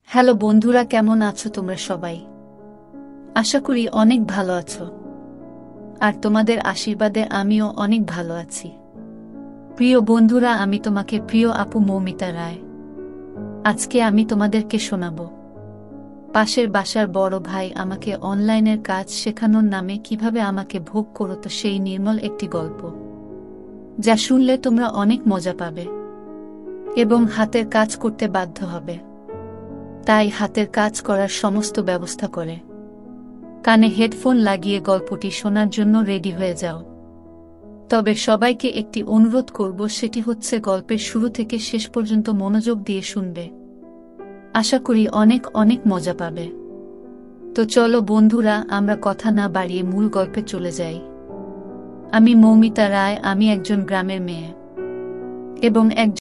Hello বন্ধুরা, কেমন আছো তোমরা সবাই? আশা করি অনেক ভালো আছো। আর তোমাদের আশীর্বাদে আমিও অনেক ভালো আছি। প্রিয় বন্ধুরা, আমি তোমাকে প্রিয় আপু মৌমিতা রায়। আজকে আমি তোমাদেরকে শোনাব পাশের বাসার বড় ভাই আমাকে অনলাইনের কাজ শেখানোর নামে কিভাবে আমাকে ভোগ করত সেই নির্মল একটি গল্প, যা শুনলে তোমরা অনেক মজা পাবে এবং হাতের কাজ করতে বাধ্য হবে। তাই হাতের কাজ করার সমস্ত ব্যবস্থা করে কানে হেডফোন লাগিয়ে গল্পটি শোনার জন্য রেডি হয়ে যাও। তবে সবাইকে একটি অনুরোধ করব, সেটি হচ্ছে গল্পের শুরু থেকে শেষ পর্যন্ত মনোযোগ দিয়ে শুনবে। আশা করি অনেক অনেক মজা পাবে। তো চলো বন্ধুরা, আমরা কথা না বাড়িয়ে মূল গল্পে চলে যাই। আমি মৌমিতা রায়, আমি একজন গ্রামের মেয়ে এবং একজন